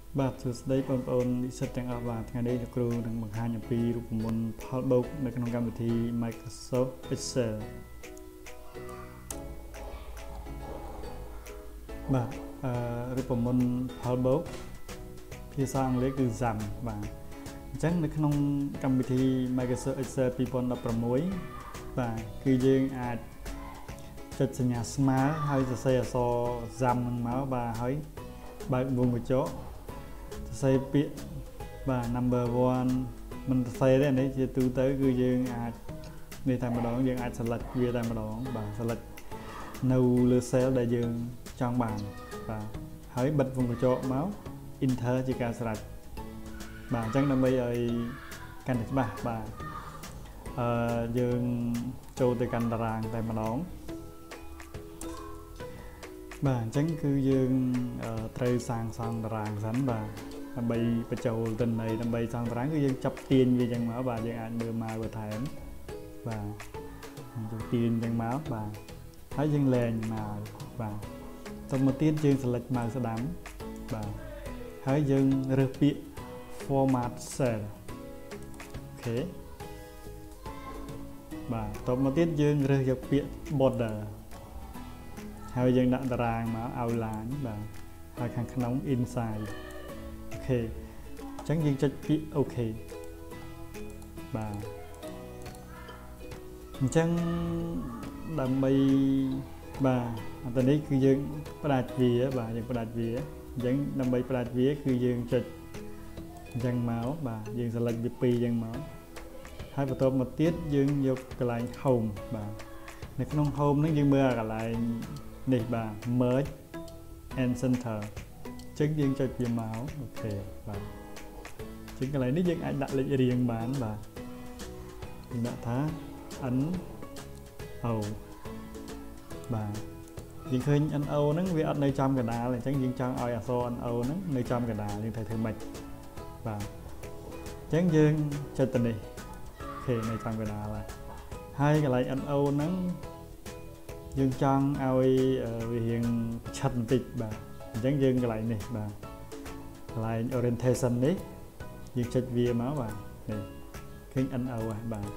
បាទសួស្តីបងប្អូននិស្សិតទាំងអស់បាទថ្ងៃនេះលោកគ្រូនឹងបង្ហាញអំពីរូបមន្តផលបូកនៅក្នុងកម្មវិធី Microsoft Excel បាទរូបមន្តផលបូកភាសាអង់គ្លេសគឺ XAMPP បាទអញ្ចឹងនៅក្នុងកម្មវិធី Microsoft Excel 2016បាទគឺយើងអាចចុចសញ្ញាស្មើហើយសរសេរអក្សរ XAMPP នឹងមកបាទហើយបើកវងកញ្ចក់សរសេរពាក្យបាទ number 1មិនសរសេរទេនេះជាទូទៅគឺយើងអាចនេះតែម្ដងយើងអាច select វាតែម្ដងបាទ select នៅលើ cell ដែលយើងចង់បានបាទហើយបិទវងកញ្ចក់មក enter ជាការស្រេចបាទអញ្ចឹងដើម្បីឲ្យកាន់តែច្បាស់បាទយើងចូលទៅកាន់តារាងតែម្ដងបាទអញ្ចឹងគឺយើងត្រូវសាងសង់តារាងសិនបាទដើម្បីបញ្ចូលទិន្នន័យដើម្បីសង់តារាងគឺយើងចាប់ទាញវាចឹងមកបាទយើងអាចមើលមកបន្ថែមបាទយើងទាញចឹងមកបាទហើយយើងលែងមកបាទទៅមកទៀតយើង select មកស្ដាំបាទហើយយើងរើសពាក្យ format cell អូខេបាទទៅមកទៀតយើងរើសយកពាក្យ border ហើយយើងដាក់តារាងមក outline បាទហើយខាងក្នុង inside អូខេអញ្ចឹងយើងចុចពាក្យ OK បាទអញ្ចឹងដើម្បីបាទអាទៅនេះគឺយើងផ្ដាច់វាបាទយើងផ្ដាច់វាអញ្ចឹងដើម្បីផ្ដាច់វាគឺយើងចុចអញ្ចឹងមកបាទយើង select វាពីរអញ្ចឹងមកហើយបន្ទាប់មកទៀតយើងយកកន្លែង home បាទនៅក្នុង home ហ្នឹងយើងមើលកន្លែងនេះបាទ merge and center អញ្ចឹងយើងចុចវាមកអូខេបាទអញ្ចឹងកន្លែងនេះយើងអាចដាក់លេខរៀងបានបាទយើងដាក់ថា n o បាទយើងឃើញ NO ហ្នឹងវាអត់នៅចំកណ្ដាលអញ្ចឹងយើងចង់ឲ្យអក្សរ NO ហ្នឹងនៅចំកណ្ដាលយើងត្រូវធ្វើម៉េចបាទអញ្ចឹងយើងចុចទៅនេះអូខេនៅចំកណ្ដាលហើយកន្លែង NO ហ្នឹងយើងចង់ឲ្យវារៀងឆិតបន្តិចបាទអញ្ចឹងយើងកន្លែងនេះបាទកន្លែង orientation នេះយើងចុចវាមកបាទនេះឃើញ NO ហ៎បាទ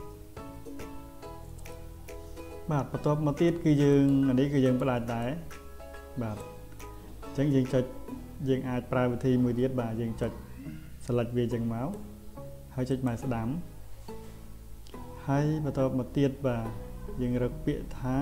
បន្ទាប់មកទៀតគឺយើងអានេះគឺយើងផ្ដាច់ដែរបាទអញ្ចឹងយើងចុចយើងអាចប្រើវិធីមួយទៀតបាទយើងចុច select វាចឹងមកហើយចុចមកស្ដាំហើយបន្ទាប់មកទៀតបាទយើងរកពាក្យថា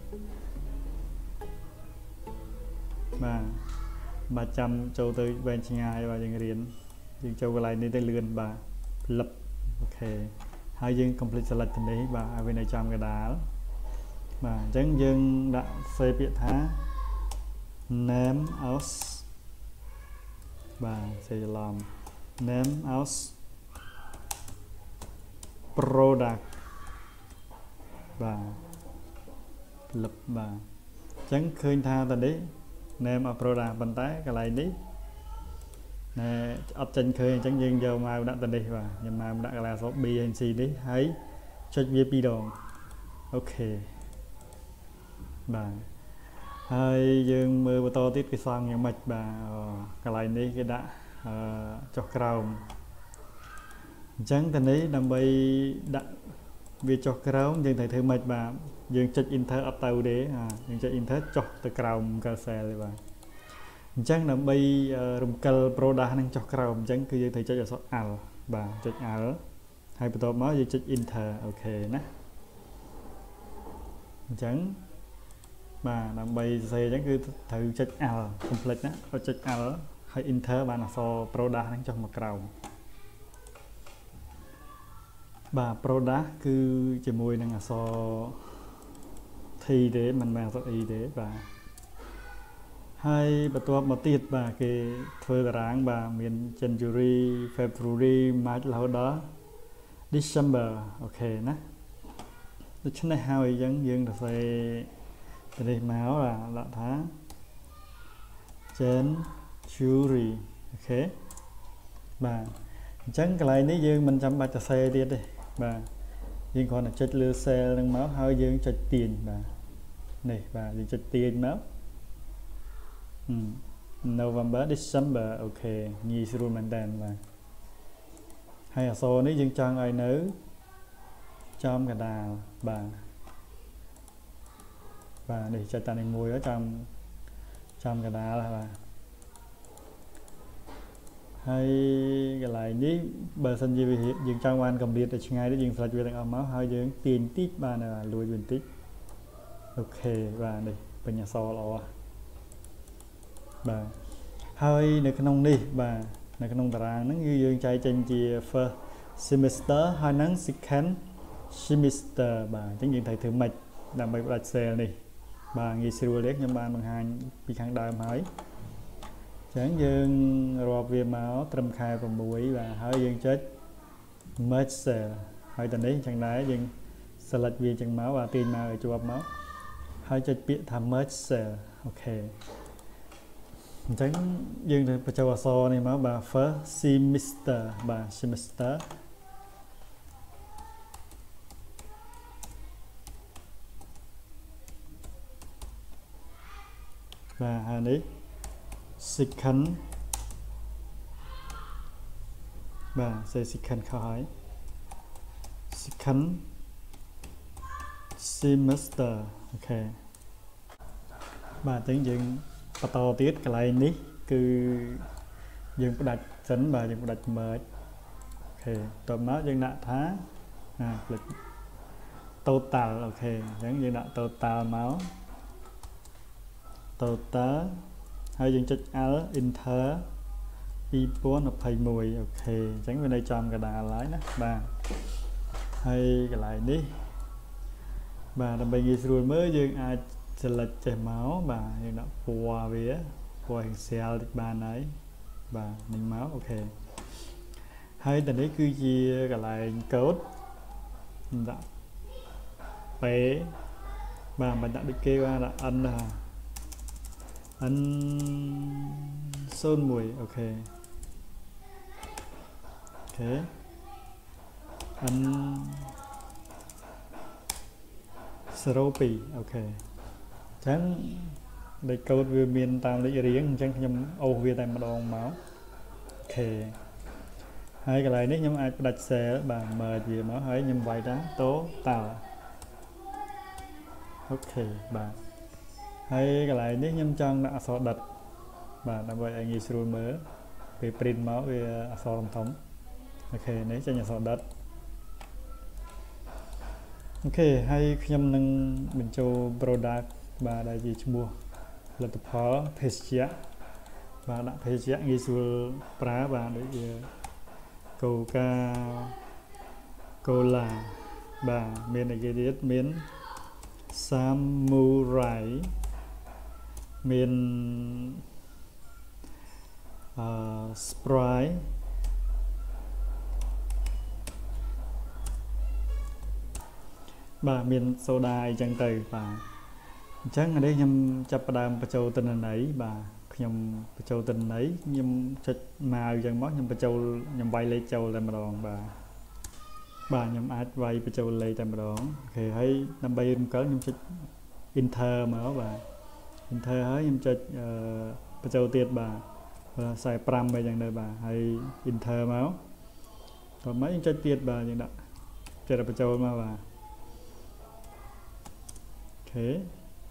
បាទចាំចូលទៅវែងឆ្ងាយបាទយើងរៀនយើងចូលកន្លែងនេះទៅលឿនបាទលឹបអូខេហើយយើង complete select ទៅនេះបាទឲ្យវានៅចំកណ្ដាលបាទអញ្ចឹងយើងដាក់សេពាក្យថា name of បាទសេច្រឡំ name of product បាទលឹបបាទអញ្ចឹងឃើញថាតនេះ name of product ប៉ុន្តែកន្លែងនេះណែអត់ចេញឃើញអញ្ចឹងយើងយកមកដាក់ទៅនេះបាទខ្ញុំមកដាក់កន្លែងអក្សរ B ហើយ C នេះហើយចុចវាពីរដងអូខេបាទហើយយើងមើលបន្តទៀតគេសង់យ៉ាងម៉េចបាទកន្លែងនេះគេដាក់ចុះក្រោមអញ្ចឹងទៅនេះដើម្បីដាក់វាចុះក្រោមយើងត្រូវធ្វើម៉េចបាទយើងចុច enter អត់ទៅទេយើងចុច enter ចុះទៅក្រោម cursor ទេបាទអញ្ចឹងដើម្បីរំកិល product នឹងចុះក្រោមអញ្ចឹងគឺយើងត្រូវចុចអក្សរ Alt បាទចុច Alt ហើយបន្ទាប់មកយើងចុច enter អូខេណាអញ្ចឹងបាទដើម្បីសរសេរអញ្ចឹងគឺត្រូវចុច Alt complete ណាចុច Alt ហើយ enter បានអក្សរ product ហ្នឹងចុះមកក្រោមបាទ product គឺជាមួយនឹងអក្សរ T ទេមិនមែនអក្សរ E ទេបាទហើយបន្ទាប់មកទៀតបាទគេធ្វើតារាងបាទមាន January February March រហូតដល់ December អូខេណាដូច្នេះហើយអញ្ចឹងយើងសរសេរទៅនេះមកដាក់ថា January អូខេបាទអញ្ចឹងកន្លែងនេះយើងមិនចាំបាច់សរសេរទៀតទេបាទយើងគ្រាន់តែចុចលើ cell ហ្នឹងមកហើយយើងចុចទាញបាទនេះបាទយើងចុចទាញមក November December ok nghi sử dụng mạnh đàn mà hay là số này dương trang ai nữ trong cả đà và để cho ta này mùi ở trong cả đà là hay cái lại ní bờ sân gì hiện dương trang quan cầm biệt để ngay đó dương phải về đằng máu hơi dương tiền tít ba này là lùi tiền tít ok và đây bên nhà so lo bà hơiในขนมនេះបាទនៅក្នុងតារាងហ្នឹងគឺយើងចែកចេញជា first semester ហើយហ្នឹង second semester បាទអញ្ចឹងយើងត្រូវធ្វើម៉េចដើម្បីផ្ដាច់ cell នេះបាទងាយស្រួលទេខ្ញុំបានបង្ហាញពីខាងដើមហើយអញ្ចឹងយើងរាប់វាមកត្រឹមខែ6បាទហើយយើងចុច merge cell ហើយតនេះអញ្ចឹងដែរយើង select វាអញ្ចឹងមកបាទទាញមកឲ្យជាប់មកហើយចុចពាក្យថា merge cell អូខេអញ្ចឹងយើងទៅបញ្ចូលអក្សរនេះមកបាទ first semester បាទ semester បាទហើយនេះ second បាទ say second ខុសហើយ second semester អូខេបាទអញ្ចឹងយើងបន្តទៀតកន្លែងនេះគឺយើងផ្ដាច់សិនបាទយើងផ្ដាច់ merge អូខេតមកយើងដាក់ថាផ្លេច total អូខេអញ្ចឹងយើងដាក់ total មក total ហើយយើងចុច L enter 2021អូខេអញ្ចឹងវានៅចំកណ្ដាលហើយណាបាទហើយកន្លែងនេះបាទដើម្បីងាយស្រួលមើលយើងអាចselect ចេះមកបាទយើងដាក់ពណ៌វាពណ៌ Excel តិចបានហើយបាទនេះមកអូខេហើយតនេះគឺជាកន្លែងកូដដាក់ P បាទមិនដាក់ដូចគេបាទដាក់ N ណា N 01អូខេអូខេ N 02អូខេចឹងលេខកូដវាមានតាមលេខរៀងអញ្ចឹងខ្ញុំអូសវាតែម្ដងមកអូខេហើយកន្លែងនេះខ្ញុំអាចផ្ដាច់ cell បាទ merge វាមកហើយខ្ញុំវាយថា total អូខេបាទហើយកន្លែងនេះខ្ញុំចង់ដាក់អក្សរដិតបាទដើម្បីឲ្យងាយស្រួលមើលពេល print មកវាអក្សរធំអូខេនេះចេញអក្សរដិតអូខេហើយខ្ញុំនឹងបញ្ចូល product បាទដែលជាឈ្មោះផលិតផលភេសជ្ជៈបាទដាក់ភេសជ្ជៈងាយស្រួលប្រើបាទដូចជា Coca Cola បាទមានអីគេទៀតមាន Samurai មានSprite បាទមានសូដាអីចឹងទៅបាទអញ្ចឹងនេះខ្ញុំចាប់ផ្ដើមបញ្ចូលទិន្នន័យបាទខ្ញុំបញ្ចូលទិន្នន័យខ្ញុំចុចមកអញ្ចឹងមកខ្ញុំបញ្ចូលខ្ញុំវាយលេខចូលតែម្ដងបាទខ្ញុំអាចវាយបញ្ចូលលេខតែម្ដងអូខេហើយដើម្បីរំកិលខ្ញុំចុច enter មកបាទ enter ហើយខ្ញុំចុចបញ្ចូលទៀតបាទ45អីចឹងទៅបាទហើយ enter មកតោះមកយើងចុចទៀតបាទយើងដាក់ចុចបញ្ចូលមកបាទអូខេ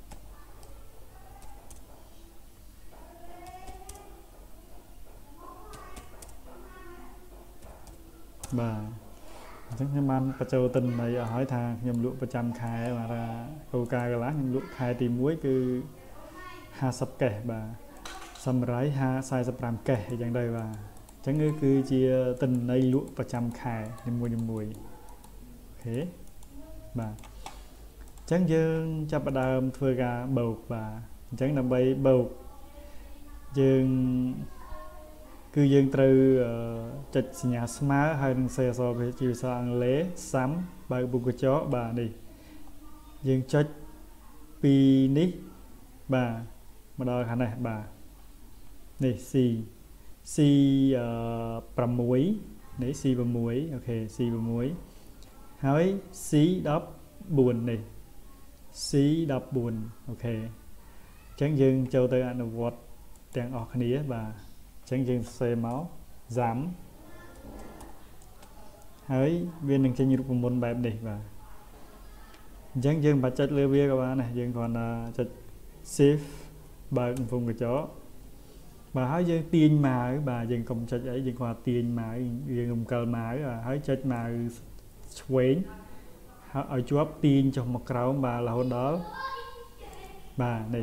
បាទអញ្ចឹងខ្ញុំបានបញ្ចូលទិន្នន័យឲ្យហើយថាខ្ញុំលក់ប្រចាំខែបាទថា Coca Cola ខ្ញុំលក់ខែទី1គឺ50កេសបាទសម្រាប់45កេសអញ្ចឹងទៅបាទអញ្ចឹងគឺជាទិន្នន័យលក់ប្រចាំខែនីមួយៗអូខេបាទអញ្ចឹងយើងចាប់ផ្ដើមធ្វើការបូកបាទអញ្ចឹងដើម្បីបូកយើងគឺយើងត្រូវចុចសញ្ញាស្មើហើយនឹងសេអក្សរជាភាសាអង់គ្លេស sum បើកពុកកញ្ចក់បាទនេះយើងចុចពីនេះបាទមកដល់ខាងនេះបាទនេះ C 6 នេះ C 6អូខេ C 6ហើយ C 14នេះ C 14អូខេអញ្ចឹងយើងចូលទៅអនុវត្តទាំងអស់គ្នាបាទអញ្ចឹងយើងសេមកgiảmហើយវានឹងចេញរូបមន្តបែបនេះបាទអញ្ចឹងយើងបាច់ចុចលើវាក៏បានដែរយើងគ្រាន់តែចុច shift បើកកំពុងកញ្ចក់បាទហើយយើងទាញម៉ាវបាទយើងកុំចុចអីយើងគ្រាន់តែទាញម៉ាវយើងរំកិលម៉ាវហើយចុចម៉ាវឆ្វេងហើយឲ្យជាប់ទាញចុះមកក្រោមបាទរហូតដល់បាទនេះ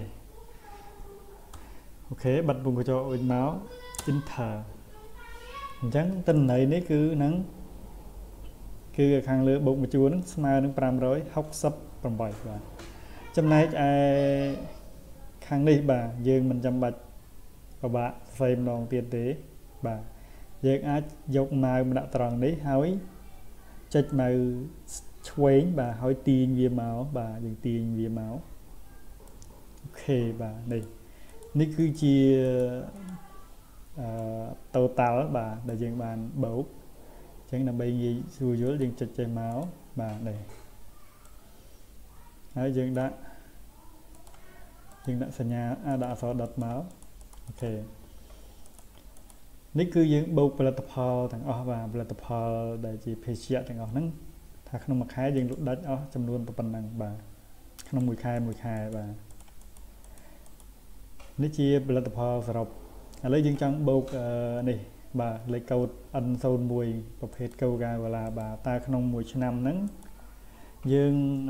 អូខេបិទកំពុងកញ្ចក់វិញមក enter អញ្ចឹងទិន្នន័យនេះគឺនឹងគឺខាងលើបូកមួយជួរនឹងស្មើនឹង568បាទចំណែកឯខាងនេះបាទយើងមិនចាំបាច់ពិបាកផ្សេងម្ដងទៀតទេបាទយើងអាចយកម៉ាវមកដាក់ត្រង់នេះហើយចុចម៉ាវឆ្វេងបាទហើយទាញវាមកបាទយើងទាញវាមកអូខេបាទនេះគឺជាtotal បាទដែលយើងបានបូកអញ្ចឹងដើម្បីងាយស្រួលយល់យើងចុចចេះមកបាទនេះហើយយើងដាក់សញ្ញាដាក់អក្សរដុតមកអូខេនេះគឺយើងបូកផលិតផលទាំងអស់បាទផលិតផលដែលជាភេសជ្ជៈទាំងអស់ហ្នឹងថាក្នុងមួយខែយើងលក់ដាច់អស់ចំនួនប៉ុណ្ណឹងបាទក្នុងមួយខែបាទនេះជាផលិតផលសរុបឥឡូវយើងចង់បូកនេះបាទលេខកូដ N01 ប្រភេទ Coca-Cola បាទតើក្នុងមួយឆ្នាំហ្នឹងយើង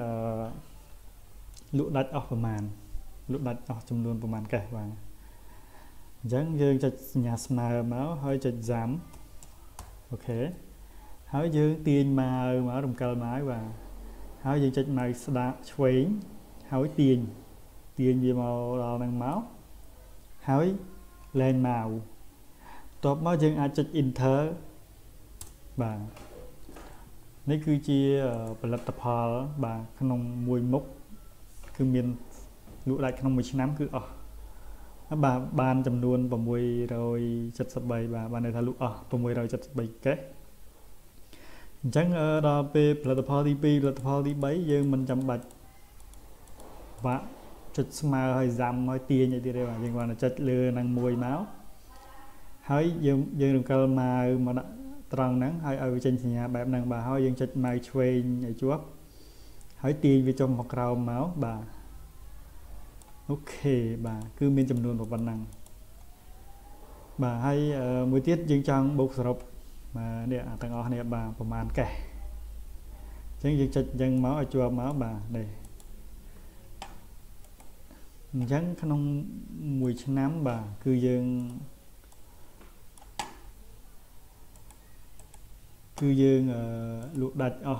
លក់ដាច់អស់ប្រមាណលក់ដាច់អស់ចំនួនប្រមាណកេះបាទអញ្ចឹងយើងចុចសញ្ញាស្មើមកហើយចុចgiảmអូខេហើយយើងទាញម៉ាវមករំកិលម៉ាវបាទហើយយើងចុចម៉ាវស្ដាប់ឆ្វេងហើយទាញវាមកដល់ហ្នឹងមកហើយលែងម៉ាវតបមកយើងអាចចុច enter បាទនេះគឺជាផលិតផលបាទក្នុងមួយមុខគឺមានលក់ដាច់ក្នុងមួយឆ្នាំគឺអស់បាទបានចំនួន673បាទបានន័យថាលក់អស់673កេសអញ្ចឹងដល់ពេលផលិតផលទី2ផលិតផលទី3យើងមិនចាំបាច់បាក់ចុចស្មើហើយgiảmឲ្យទាញអីទៀតទេបាទយើងគ្រាន់តែចុចលើនឹងមួយមកហើយយើងរំកិលម៉ាវមកដាក់ត្រង់ហ្នឹងហើយឲ្យវាចេញសញ្ញាបែបហ្នឹងបាទហើយយើងចុចម៉ាវឆ្វេងឲ្យជាប់ហើយទាញវាចុះមកក្រោមមកបាទអូខេបាទគឺមានចំនួនប៉ុណ្ណឹងបាទហើយមួយទៀតយើងចង់បូកសរុបបាទនេះទាំងអស់នេះបាទប្រហែលកេសអញ្ចឹងយើងចុចអញ្ចឹងមកឲ្យជាប់មកបាទនេះអញ្ចឹងក្នុងមួយឆ្នាំបាទគឺយើងលក់ដាច់អស់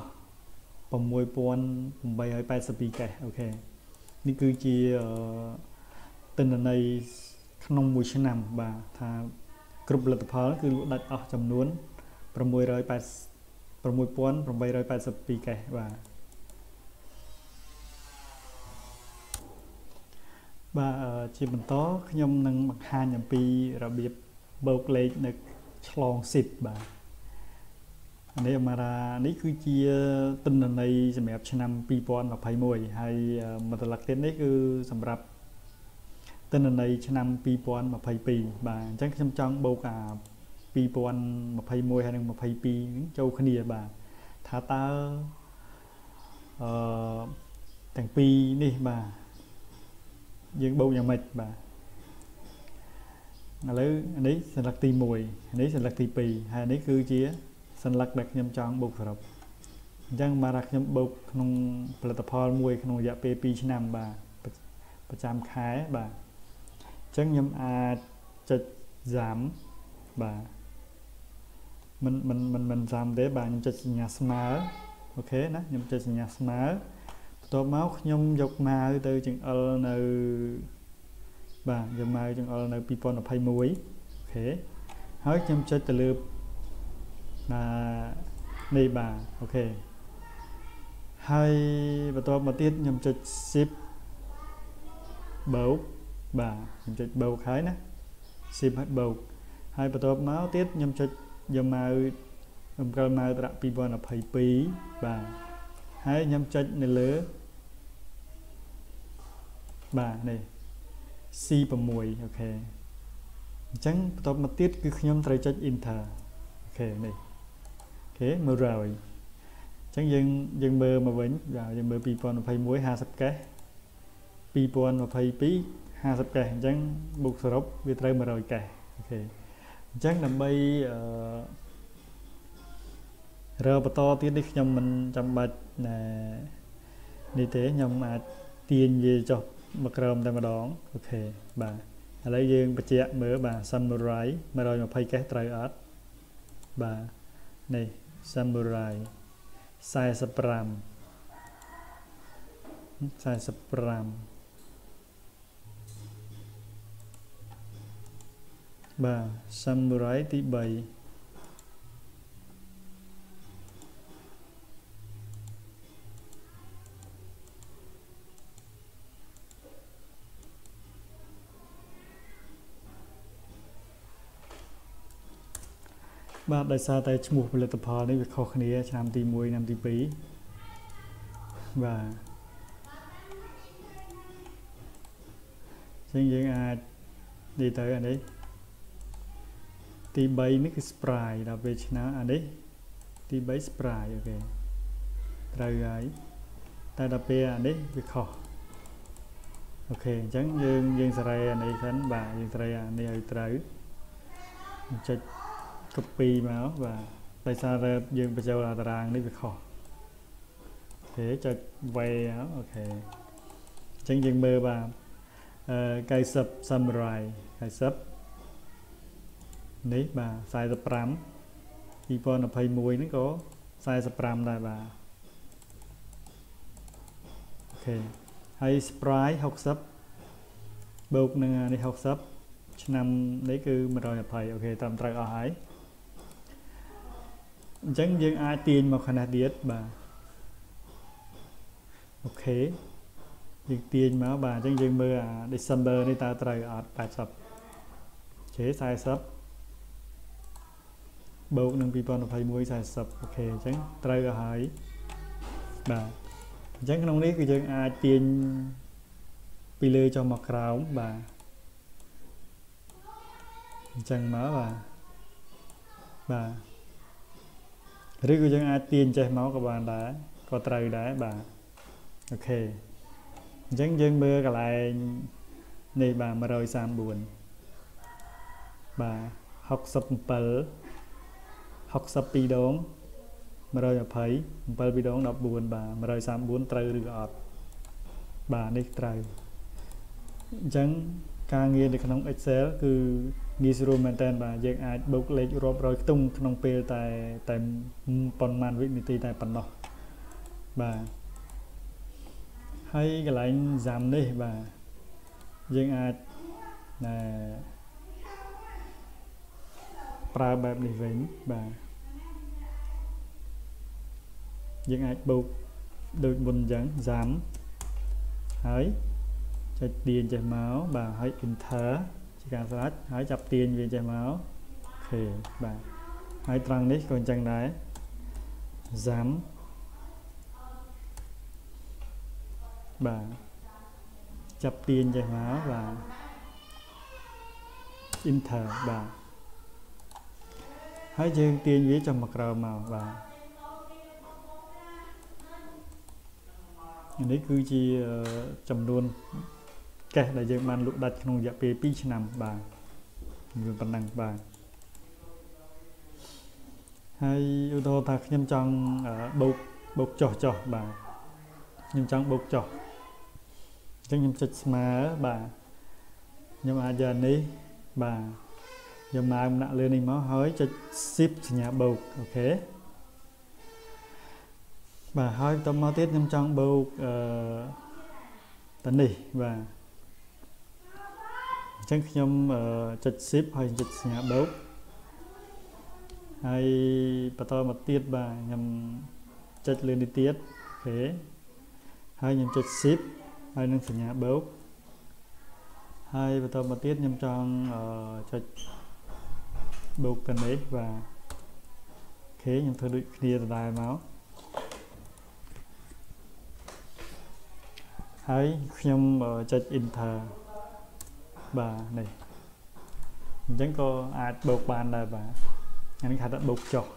6882កេសអូខេនេះគឺជាទិន្នន័យក្នុងមួយឆ្នាំបាទថាគ្រប់ផលិតផលគឺលក់ដាច់អស់ចំនួន6882កេសបាទជាបន្តខ្ញុំនឹងបង្ហាញអំពីរបៀបបូកលេខនៅឆ្លង10បាទនេះមកនេះគឺជាទិន្នន័យសម្រាប់ឆ្នាំ2021ហើយមកត្រឡប់ទៀតនេះគឺសម្រាប់ទិន្នន័យឆ្នាំ2022បាទអញ្ចឹងខ្ញុំចង់បូក2021ហើយនិង22ចូលគ្នាបាទថាតើទាំងពីរនេះបាទយើងបូកយ៉ាងម៉េចបាទឥឡូវនេះសន្លឹកទី1នេះសន្លឹកទី2ហើយនេះគឺជាសន្លឹកដែលខ្ញុំចង់បូកសរុបអញ្ចឹងមកថាខ្ញុំបូកក្នុងផលិតផលមួយក្នុងរយៈពេល2ឆ្នាំបាទប្រចាំខែបាទអញ្ចឹងខ្ញុំអាចចុចgiảmបាទមិនgiảmទេបាទខ្ញុំចុចសញ្ញាស្មើអូខេណាខ្ញុំចុចសញ្ញាស្មើបន្ទាប់មកខ្ញុំយកម៉ាវទៅចង្អុលនៅបាទយកម៉ាវចង្អុលនៅ2021អូខេហើយខ្ញុំចុចទៅលើនេះបាទអូខេហើយបន្ទាប់មកទៀតខ្ញុំចុច shift បូកបាទខ្ញុំចុចបូកហើយណា shift ហើយបូកហើយបន្ទាប់មកទៀតខ្ញុំចុចយកម៉ាវរំកិលម៉ាវត្រាក់2022បាទហើយខ្ញុំចុចនៅលើបាទនេះ C6 អូខេ chẳng tập một tiết cứ nhóm trai chất inter ok này ok mưa rồi chẳng dân bơ mà vẫn vào dân bơ pipon phải muối 20 cái pipon mà phải pí 20 cái chẳng buộc sờ rốc vì trai mà rồi cái ok chẳng nằm bay rồi bắt to tiết đi nhóm mình trong bạch là như thế nhóm mà tiền về cho mặt rồng tại mà đón ok bà lấy dương bà chị mở bà samurai mà rồi mà phải cái trai ớt bà này samurai sai sapram bà samurai tí bày bà đại sa tay chmục về tập phò đấy việc khó khăn này làm tí muối làm tí pí và chẳng những ai đi tới anh đấy tí bay nước spray là về nó anh đấy tí bay spray ok trời ấy ta đập về anh đấy việc khó ok chẳng dương sợi anh ấy khánh bà dương sợi anh ấy tới chạy copy máu và tại sao ra dương bây giờ là tàng đi việc khó thế cho vay áo ok chẳng dừng mơ bà cây sập samurai cây sập đấy bà sai tập rắm khi con là phải mùi nó có sai tập rắm đây bà ok hay sprite học sập bột nâng đi học sập năm đấy cứ mà rồi là phải ok tầm trời ở hải chẳng dừng ai tiền mà khả điết bà ok dừng tiền mà bà chẳng dừng mơ December này ta trời ở bài sập chế sai sập bột nâng people là phải mua sai sập ok chẳng trời ở hải bà chẳng trong đấy cứ dừng ai tiền pi lê cho mặc ráo bà chẳng má bà rồi cứ chẳng ai tiền chạy máu của bạn đã có trời đã bà ok chẳng dân mưa cả lại này bà mà rồi sam buồn bà học sập pi đốn mà rồi phải pi đốn đọc buồn bà mà rồi sam buồn trời được ọt bà này trời chẳng ca nghe được trong Excel cứ ghi số maintain bà dân ai bốc lấy rộp rồi tung trong pê tại phần màn vị trí tại phần đó bà hay cái lại giảm đi bà dân ai là pra bạp đi vĩnh bà dân ai bốc được buồn dẫn giảm hãy chạy tiền chạy máu bà hãy enter chỉ cần slash hãy chập tiền về chạy máu ok bà hãy trăng đấy còn chẳng đấy giảm bà chập tiền chạy máu và enter bà hãy dương tiền với trong mặt rờ màu và đấy cứ chỉ chầm luôn cái đại dương ban lục đặt trong dạ pê pi nằm bà người phần năng bà hay ô tô thật nhâm trong bột trò bà nhâm trong bột trò trong nhâm chật mà bà nhưng mà giờ này bà giờ mà em đã lên đi máu hói cho ship nhà bột ok bà hơi tao máu tiết nhâm trong bột tấn đi và chẳng nhâm chật ship hay chật nhà bột hay bà to một tiết bà nhằm chật lên đi tiết thế hay nhằm chật ship hay nâng nhà bột hay bà to một tiết nhằm trong chật bột tấn đấy và thế nhằm thơ đuổi kia đài máu hay nhằm chật enter bà này chẳng có ai bột bàn là bà anh khá đã bột chọc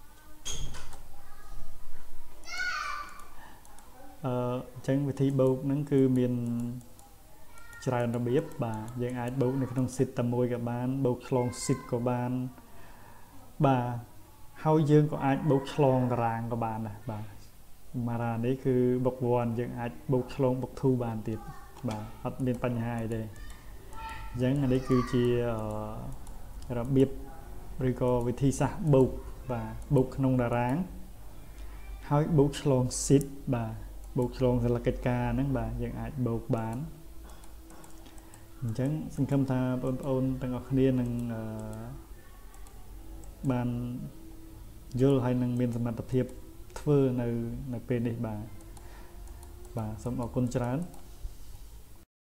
chẳng vì thi bột nó cứ miền trái nó biết bà dân ai bột này không xịt tầm môi cả bạn bột chlong xịt của bạn bà hao dương có ai bột chlong ràng của bạn này bà mà ra đấy cứ bột vòn dân ai bột chlong bột thu bàn tiệt bà hết bên pan hai đây chẳng ở đây cứ chỉ là biết rồi có vị thi sa bột và bột nông đà ráng hỏi bột chlong xịt bà bột chlong là cái ca nắng bà dân ai bột bán chẳng xin khâm tha ôn tăng học niên năng bàn vô hay năng miền tập thiệp thưa nơi bên đây bà sống ở con trán